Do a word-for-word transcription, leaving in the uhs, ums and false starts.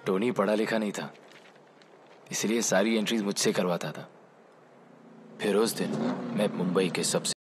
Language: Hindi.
टोनी पढ़ा लिखा नहीं था, इसलिए सारी एंट्रीज मुझसे करवाता था। फिर उस दिन मैं मुंबई के सबसे